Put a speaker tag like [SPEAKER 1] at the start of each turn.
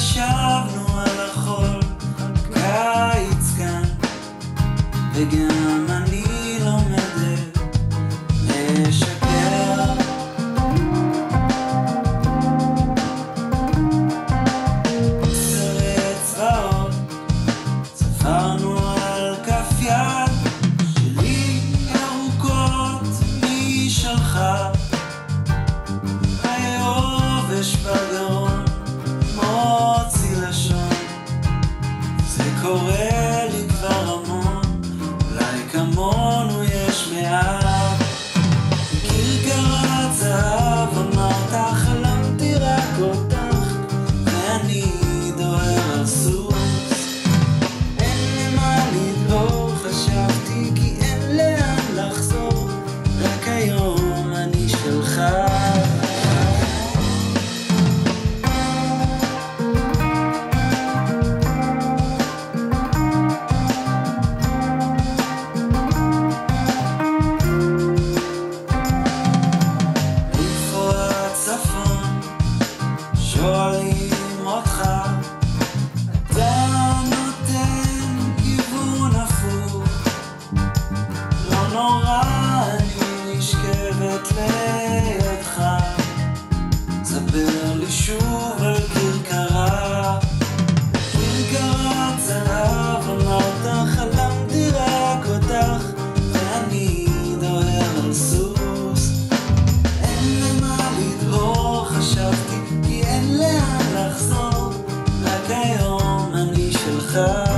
[SPEAKER 1] התיישבנו על החול, קיץ כאן, וגם אני לומדת לשקר. אצבעות ספרנו על כף יד שלי, ארוכות משלך, היובש בגרון מוציא לשון. זה קורה לי כבר המון, אולי כמונו יש מעט. כרכרת זהב אמרת, חלמתי רק אותך, ואני דוהר על סוס. אין למה לדבור, חשבתי כי אין לאן לחזור, רק היום אני שלך. שואלים אותך, אתה נותן כיוון הפוך, לא נורא, אני נשכבת לידך. ספר לי שוב על כרכרה, כרכרת זהב אמרת, חלמתי רק אותך, ואני דוהר על סוס. אין למה לדבור, חשבתי כי אין לאן לחזור, רק היום אני שלך.